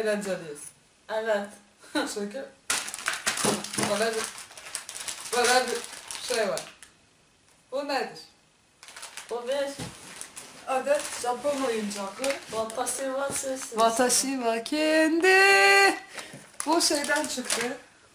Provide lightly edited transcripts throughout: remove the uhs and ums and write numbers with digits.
eğlenceliyiz. Evet. Çünkü böyle bir şey var. Bu nedir? Bu bir Adet Japon oyuncağı. Watashi wa sushi. Watashi wa kendi. Bu şeyden çıktı.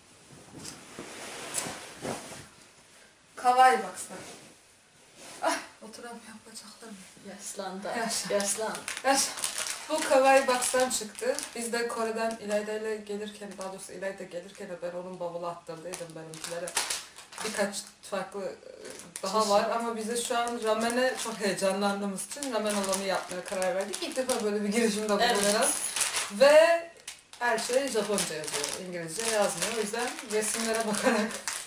Kawaii Box'tan. Ah, oturamıyorum bacaklarım. Yaşlandı. Yaşlandı. Yaşlandı. Bu Kawaii Box'tan çıktı. Biz de Kore'den İlayda ile gelirken, daha doğrusu İlayda gelirken ben onun bavulu attırdıydım benimkilere. Birkaç farklı daha Çeşit. var ama bize şu an ramen'e çok heyecanlandığımız için ramen olanı yapmaya karar verdik. İlk defa böyle bir girişimde bulunacağız. Evet. Ve her şey Japonca yazıyor, İngilizce yazmıyor. O yüzden resimlere bakarak,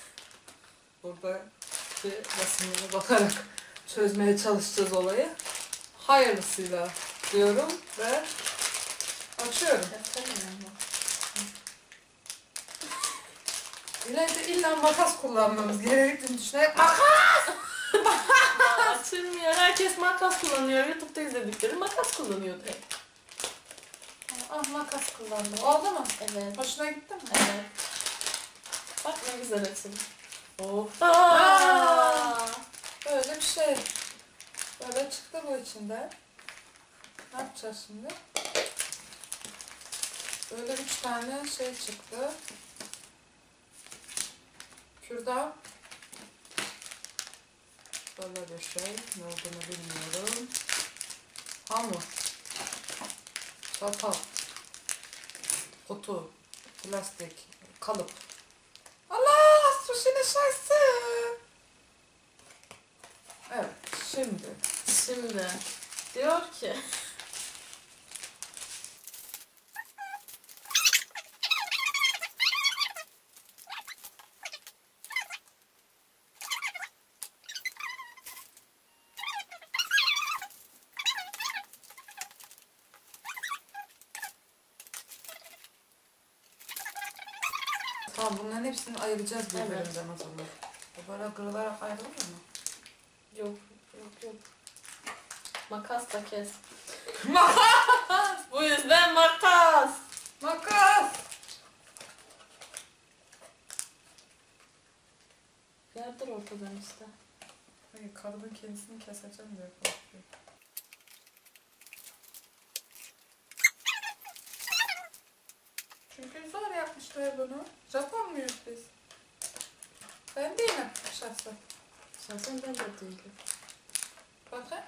buradaki resimlere bakarak çözmeye çalışacağız olayı. Hayırlısıyla diyorum ve açıyorum. İleride illa makas kullanmamız gerektiğini düşünerek Açılmıyor. Herkes makas kullanıyor. YouTube'da izledikleri makas kullanıyordu hep. makas kullandım. Oldu mu? Evet. Hoşuna gitti mi? Evet. Bak ne güzel açıldı. Oh. Böyle bir şey. Böyle çıktı bu içinde. Ne yapacağız şimdi? Böyle 3 tane şey çıktı. Kürdan. Böyle bir şey. Ne olduğunu bilmiyorum. Hamur. Çatal. Kutu. Plastik. Kalıp. Allah! Sushi'nin şahsı. Evet. Şimdi. Diyor ki Tamam, bunların hepsini ayıracağız birbirinden Evet. o zaman. Bu böyle kırılarak ayrılır mı? yok. Makas da kes. Makas! Bu yüzden makas. Makas! Yardır ortadan işte. Hayır, kadının kendisini keseceğim diye korkuyorum. Çünkü zor yapmışlar bunu. Japon muyuz biz? Ben değilim şahsen. Şahsen ben de değilim. Bakın.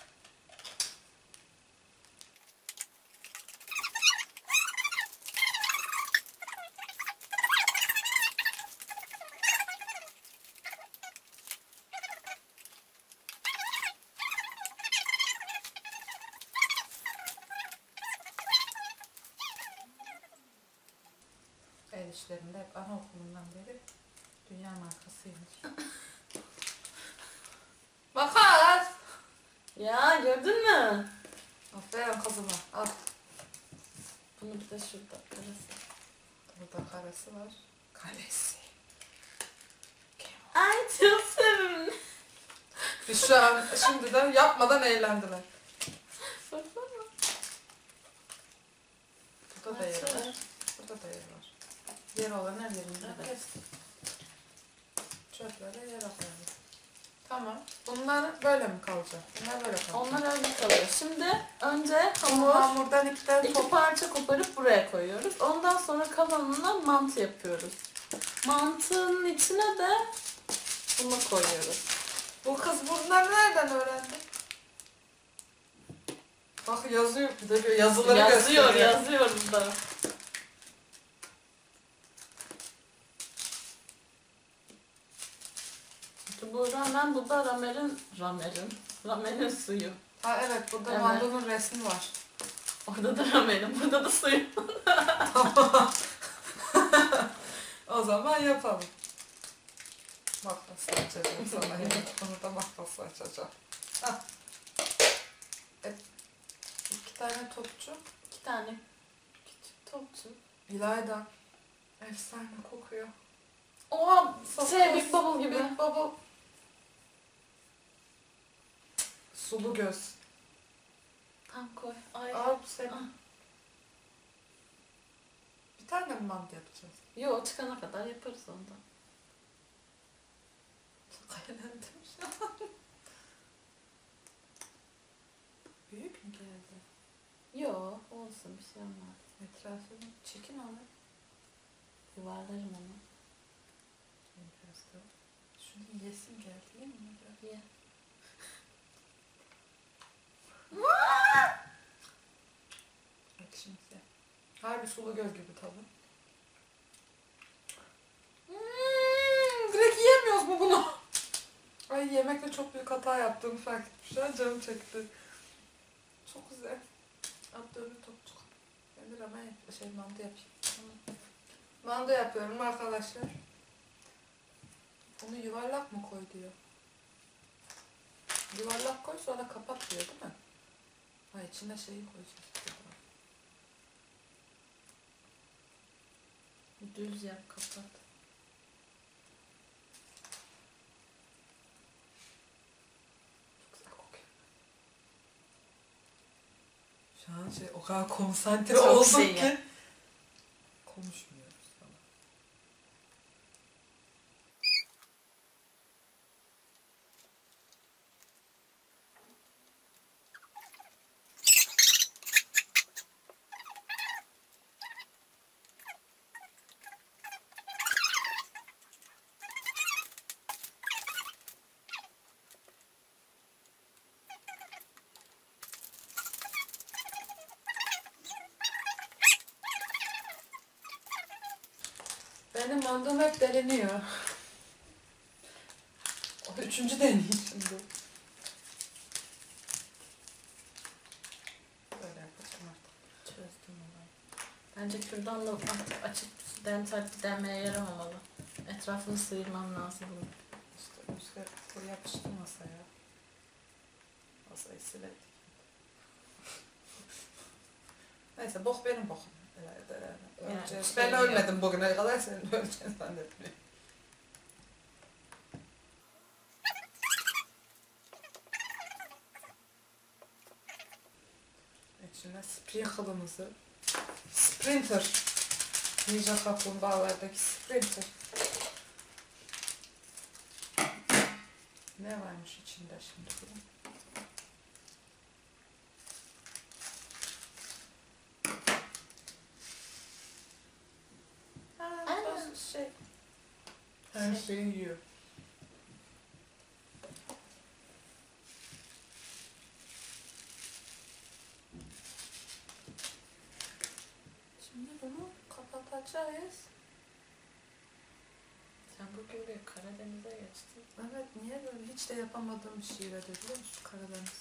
El işlerinde hep anaokulundan beri dünya markasıymış. Makas! Ya gördün mü? Aferin kızıma. Al. Bunu bir de şurada karası. Burada karesi var. Kalesi. Ay çok sevimli. Biz şu an şimdiden yapmadan eğlendiler. Baksana. Burada da yer var. Burada da yer var. Yer olan her yerinde Evet. kestik. Çöplere yer koyalım. Tamam. Bunlar böyle mi kalacak? Bunlar böyle kalacak. Onlar öyle kalıyor. Şimdi önce Hamurdan iki parça koparıp buraya koyuyoruz. Ondan sonra kalanına mantı yapıyoruz. Mantının içine de bunu koyuyoruz. Bu kız bunları nereden öğrendi? Bak yazıyor, bir de yazıları Yazıyor gösteriyor. burada. Bu ramen, bu da ramenin suyu. Ha evet, burada Evet. mandonun resmi var. Orada da ramenin, burada da suyu. O zaman yapalım. Makasla açacağım sana. Bunu da makasla açacağım. Hah. İki tane topçu. 2 tane küçük topçu. İlayda. Efsane kokuyor. Oha, Sos, Big Bubble gibi. Big Bubble. Sulu göz. Tam koy. Ay. Al sen. Ah. Bir tane mi mantı yapacağız? Yo, çıkana kadar yaparız ondan. Kaynadım şu an. Büyük mü geldi? Yo, olsun, bir şey olmaz. Etrafını çekin onu. Yuvarlarım onu. Biraz da. Şunu yesim geldi değil mi? Ye. Bak şimdi. Harbi sulu göz gibi tadı. Direkt yiyemiyoruz mu bunu? Ay yemekte çok büyük hata yaptığımı fark ettim. Şu an canım çekti. Çok güzel. Abdülü topçuk. Ben de ramen mantı yapayım. Mantı yapıyorum arkadaşlar. Onu yuvarlak mı koy diyor. Yuvarlak koy sonra kapat diyor değil mi? Ha içine şeyi koyacağız. Düz yap, kapat. Çok güzel kokuyor. Şu an o kadar konsantre Çok oldum şey ki. ya. Konuşmuyoruz falan. Benim mandum hep deliniyor. O üçüncü deneyim şimdi. Böyle yapacağım artık. Çözdüm onu. Bence kürdanla artık açıp demeye yaramamalı. Etrafını sıyırmam lazım bunun. İşte üstte kuru yapıştı masaya. Masayı siledik. Neyse bok benim bokum. Öleceğiz. Yani Ben şey ölmedim bugüne kadar senin öleceğini zannetmiyorum. İçine sprinkle'ımızı Sprinter Ninja Kaplumbağalardaki Sprinter. Ne varmış içinde şimdi bunun? Şey. Her şeyi yiyor. Şimdi bunu kapatacağız. Sen bugün bir Karadeniz'e geçtin. Evet niye böyle hiç de yapamadığım bir şive de biliyor musun Karadeniz?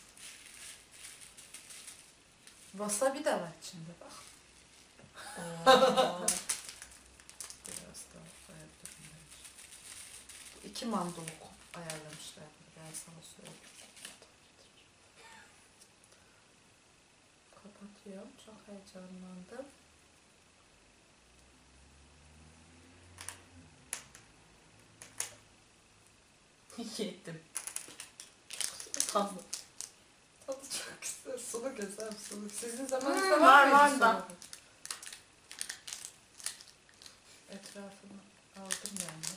Wasabi de var içinde bak. Biraz daha koyabilirim bence. 2 mandoluk ayarlamışlar. Ben sana söyleyeyim. Kapatıyorum. Çok heyecanlandım. Yedim. Tatlı. Tadı çok güzel. Sulu güzel sulu. Sizin zamanınızda var, mıydı var da. sulu? Etrafını aldım yani.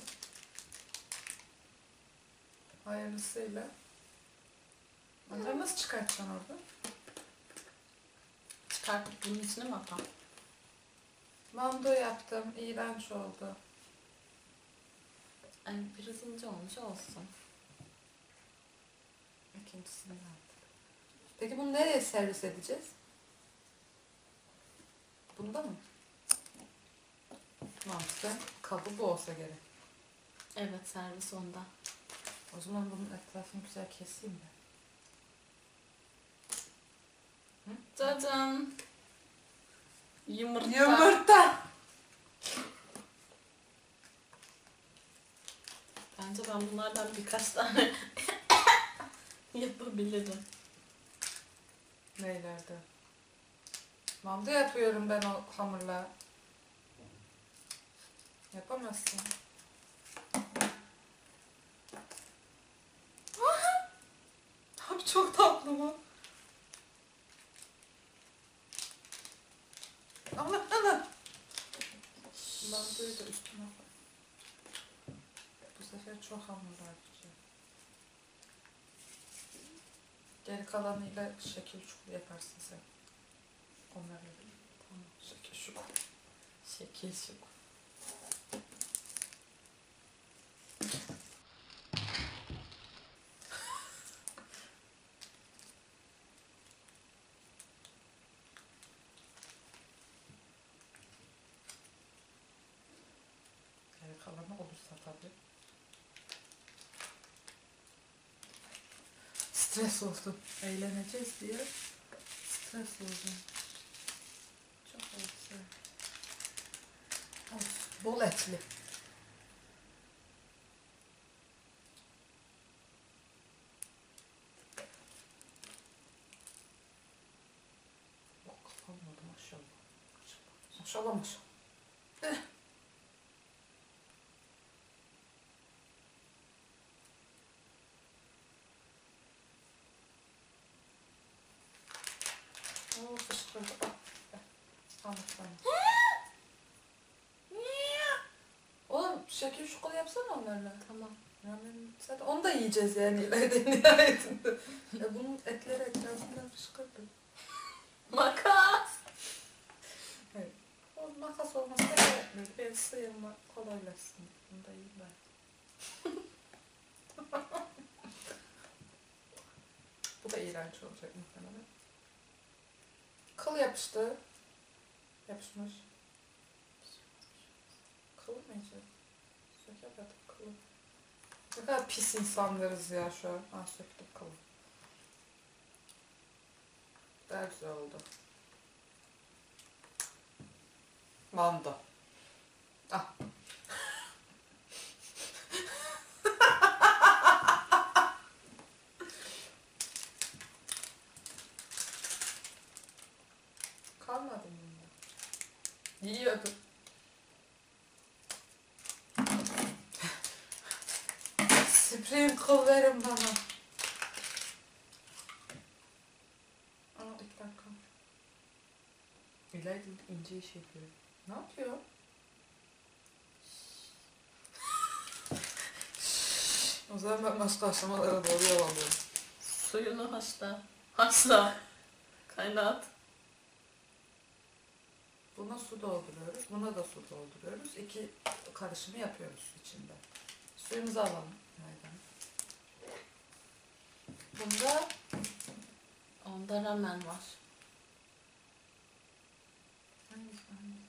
Hayırlısıyla. Onları nasıl çıkartacaksın orada? Çıkartıp bunun içine mi atam? Mando yaptım. İğrenç oldu. Yani biraz ince olmuş, olsun. İkincisini yaptık. Peki bunu nereye servis edeceğiz? Bunda mı? Mantıklı. Kabı bu olsa gerek. Evet, servis onda. O zaman bunun etrafını güzel keseyim ben. Cacan. Yumurta. Yumurta. Bence ben bunlardan birkaç tane yapabilirim. Neylerde? Manda yapıyorum ben o hamurla. Yapamazsın. Abi çok tatlı bu. Allah Allah. Mantığı da üstüne koy. Bu sefer çok hamur var. Geri kalanıyla şekil çukur yaparsın sen. Onları tamam. Şekil çukur. Şekil çukur. Geri kalanı olursa tabii. Stres oldum. Eğleneceğiz diye stres oldum. Çok güzel. Of, bol etli. Oh, kafam oldu maşallah. Maşallah maşallah. Oo, fışkırdı. Anlatmayın. Oğlum şekil şukul yapsana onlarla. Tamam. Yani zaten onu da yiyeceğiz yani ileride nihayetinde. Ya bunun etleri etrafından fışkırdı. Makas. Evet. O makas olması da gerekmiyor. Ben sıyırma kolaylaşsın. Bunu da yiyeyim ben. Bu da iğrenç olacak muhtemelen. Kıl yapıştı. Yapışmış. Kıl mı yiyeceğiz? Sökemedim kılı. Ne kadar pis insanlarız ya şu an. Ah, söktük kılı. Daha güzel oldu. Manda. Ah. Kalmadı mı bunda? Yiyordum. Sprinkle verin bana. Aa, bir dakika. İlayda ince iş yapıyor. Ne yapıyor? O zaman ben başka aşamalara doğru yol alıyorum. Suyunu haşla. Haşla. Kaynat. Buna su dolduruyoruz. Buna da su dolduruyoruz. İki karışımı yapıyoruz içinde. Suyumuzu alalım. Nereden? Bunda Onda ramen var. hangisi?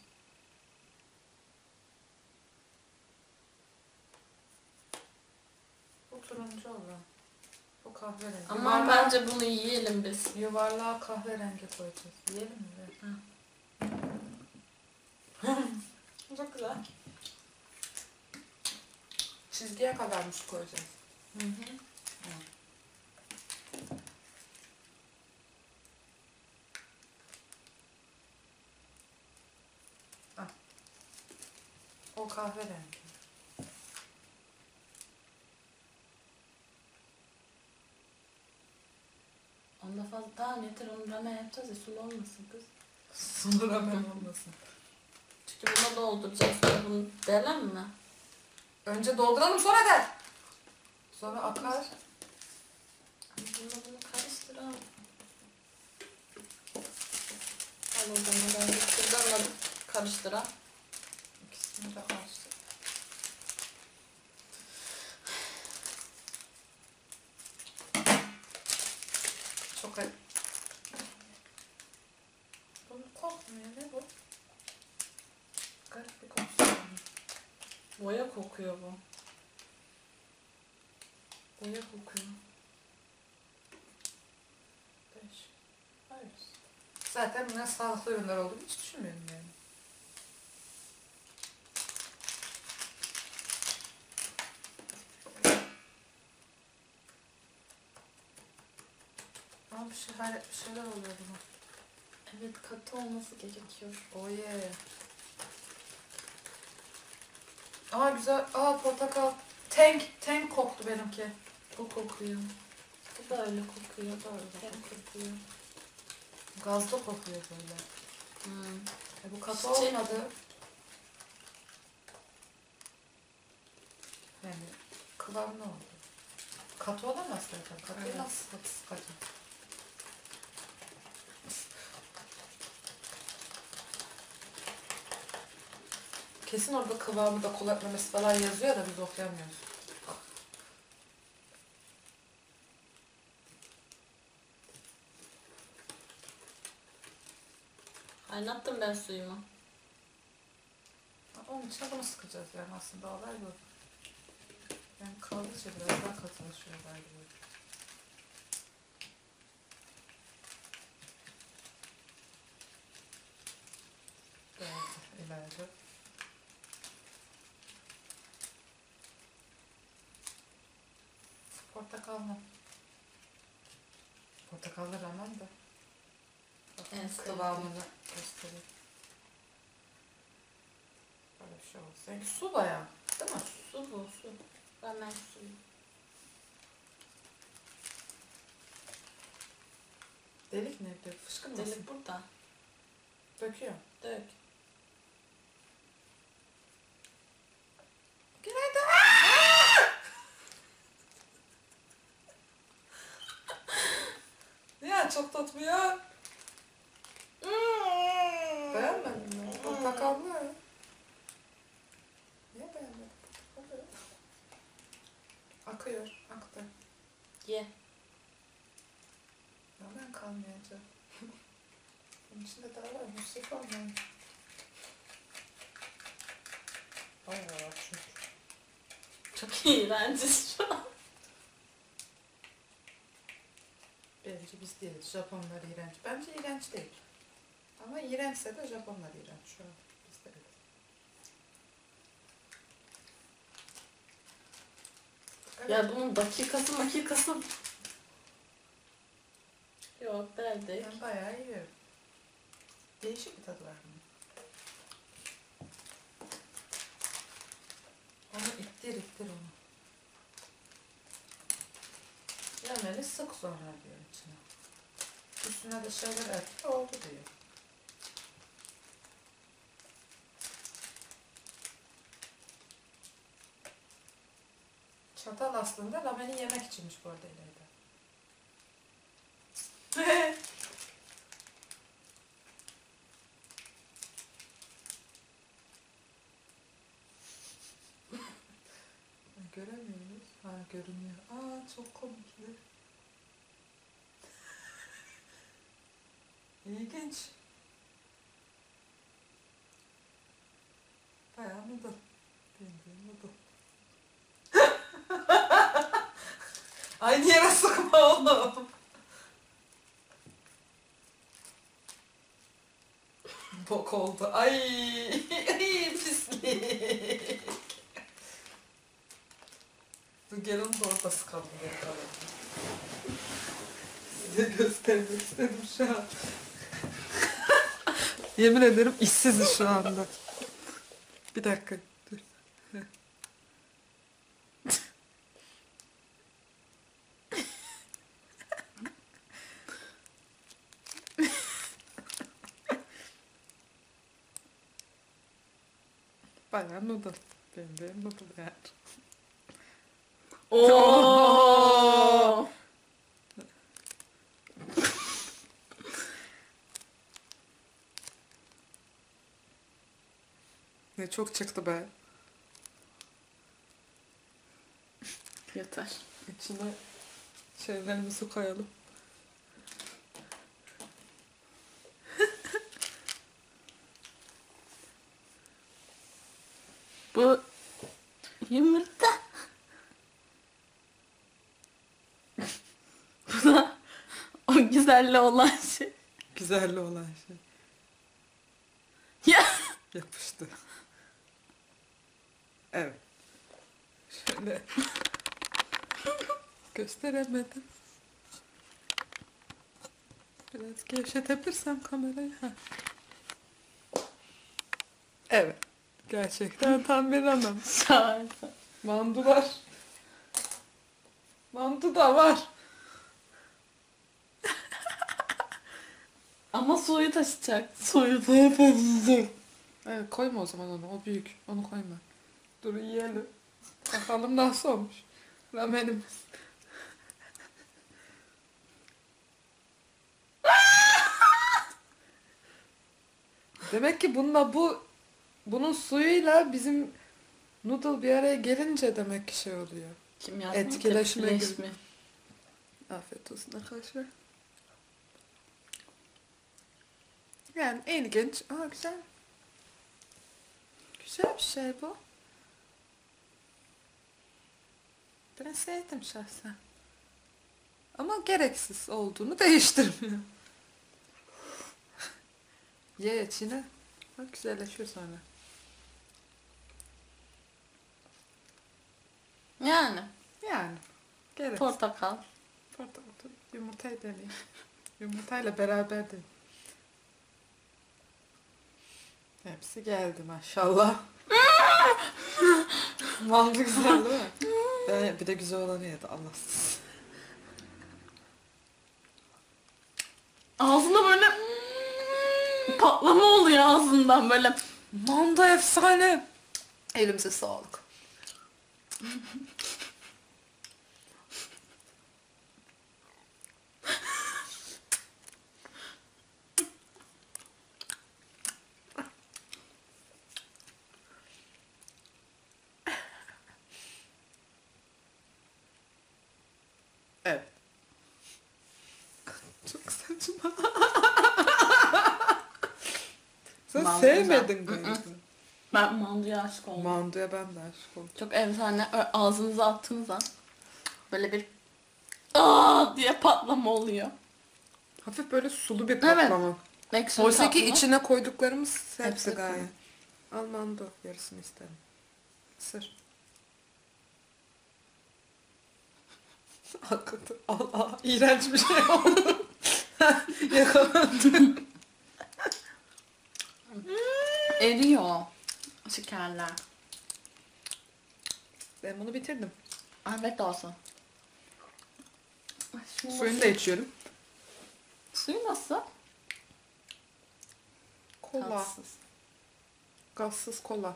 Bu turuncu olan. Bu kahverengi. Ama bence bunu yiyelim biz. Yuvarlığa kahverengi koyacağız. Yiyelim mi? Hı. Çok güzel. Çizgiye kadar mı su koyacağız? Hı hı. O kahverengi. Onda fazla daha yeter, onu ramen yapacağız ya, sulu olmasın kız. Sulu ramen olmasın. Çünkü buna dolduracağız. Sonra bunu delen mi? Önce dolduralım sonra der. Sonra akar. Bunu karıştıralım. Al o zaman ben de şuradan da karıştıram. İkisini de karıştır. Çok ayıp. Bu kokmuyor. Ne bu? Garip bir kokusu var. Boya kokuyor bu. Boya kokuyor. Değişik. Hayır. Zaten bunlar sağlıklı ürünler olduğunu hiç düşünmüyorum yani. Ama bir şeyler oluyor buna. Evet, katı olması gerekiyor. Oh yeah. Aa güzel. Aa portakal. Tank koktu benimki. Bu kokuyor. Bu da öyle kokuyor. Hem kokuyor. Gazlı kokuyor böyle. Hmm. Bu katı Çiçek. olmadı. kıvam ne oldu? Katı olamaz zaten. Katıyı Evet. nasıl sıkacağım? Kesin orada kıvamı da kul etmemesi falan yazıyor da biz okuyamıyoruz. Kaynattım ben suyumu. Onun içine bunu sıkacağız yani aslında olay bu. Yani kaldıkça biraz daha katılaşıyor galiba. Geldi ileride. Portakallı. Portakallı ramen de. Bakın En kıvamını göstereyim. Böyle bir şey olsun. Sanki su bayağı. Değil mi? Su bu su. Ramen suyu. Delik ne diyor? Fışkırmasın. Delik burada. Döküyor. Dök. Günaydın. Ya çok tatmıyor. Beğenmedin mi? Portakallı. Niye beğenmedin? Portakallı. Akıyor. Aktı. Ye. Hemen kalmayacak. Bunun içinde daha var. Mustafa mı? Bayağı çünkü. Çok iğrenciz şu an. Bence biz değiliz. Japonlar iğrenç. Bence iğrenç değil. Ama iğrençse de Japonlar iğrenç şu an. Biz de değiliz. Evet. Ya bunun dakikası. Yok derdik. Ben bayağı yiyorum. Değişik bir tadı var bunun. Onu ittir onu. Yemeli sık sonra diyor içine. Üstüne de şeyler et. Oldu diyor. Çatal aslında rameni yemek içinmiş bu arada ileride. Göremiyoruz. Ha görünüyor. Aa çok komikli. İlginç. Bayağı noodle. Bildiğin noodle. Aynı yere sıkma oğlum. Bok oldu. Ay pislik. Dur gel onu da orada sıkalım. Size göstermek istedim şu an. Yemin ederim işsiziz şu anda. Bir dakika. Dur. Bayağı noodle. Benim noodle yani. Oo. Ne çok çıktı be. Yeter. İçine şeylerimizi koyalım. Bu yumurta. Bu da o güzelle olan şey. Güzelli olan şey. Ya. Yapıştı. Evet. Şöyle. Gösteremedim. Biraz gevşetebilirsem kamerayı. Heh. Evet. Gerçekten tam bir ramen. Şarkı. Mandu var. Mandu da var. Ama suyu taşıyacak. Suyu da taşıyacak. Evet, koyma o zaman onu. O büyük. Onu koyma. Dur yiyelim. Bakalım nasıl olmuş. Ramenimiz. Demek ki bunun suyuyla bizim noodle bir araya gelince demek ki şey oluyor. Kimyasal Etkileşme gibi. tepkileşme. Afiyet olsun arkadaşlar. Yani ilginç. Aa, güzel. Güzel bir şey bu. Ben sevdim şahsen. Ama gereksiz olduğunu değiştirmiyor. Ye içine. Bak güzelleşiyor sonra. Yani Yani. Gereksiz. portakal. Portakal. Yumurtayı deneyim. Yumurtayla beraber deneyim. Hepsi geldi maşallah. Mantı güzel değil mi? Bir de güzel olanı yedi Allahsız. Ağzında böyle patlama oluyor ağzından böyle. Mantı efsane. Elimize sağlık. Evet. Çok saçma. Sen Mantı sevmedin güzel. galiba. Ben mandıya aşık oldum. Mandıya ben de aşık oldum. Çok efsane. Ağzınıza attığınız an böyle bir aa diye patlama oluyor. Hafif böyle sulu bir patlama. Ekşi Oysa ki tatlı. içine koyduklarımız hepsi Hepsi gayet. Al mando yarısını isterim. Sır. Hakikaten. Al. İğrenç bir şey oldu. Yakaladım. Eriyor şekerler. Ben bunu bitirdim. Afiyet olsun. Ay, Suyunu da içiyorum. Suyu nasıl? Kola. Tatsız. Gazsız kola.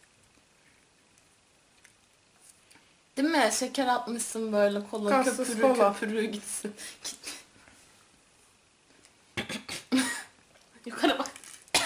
Değil mi? Şeker atmışsın böyle kola Gazsız köpürü kola. köpürü gitsin. Yukarı bak.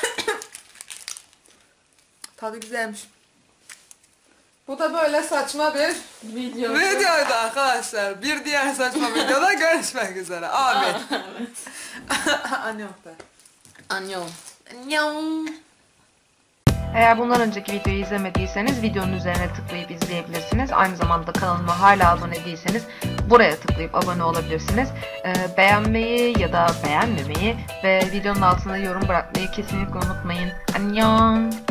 Tadı güzelmiş. Bu da böyle saçma bir Video. videoydu arkadaşlar. Bir diğer saçma videoda görüşmek üzere. Amin. Evet. Annyeong. Annyeong. Annyeong. Eğer bundan önceki videoyu izlemediyseniz videonun üzerine tıklayıp izleyebilirsiniz. Aynı zamanda kanalıma hala abone değilseniz buraya tıklayıp abone olabilirsiniz. Beğenmeyi ya da beğenmemeyi ve videonun altına yorum bırakmayı kesinlikle unutmayın. Annyeong.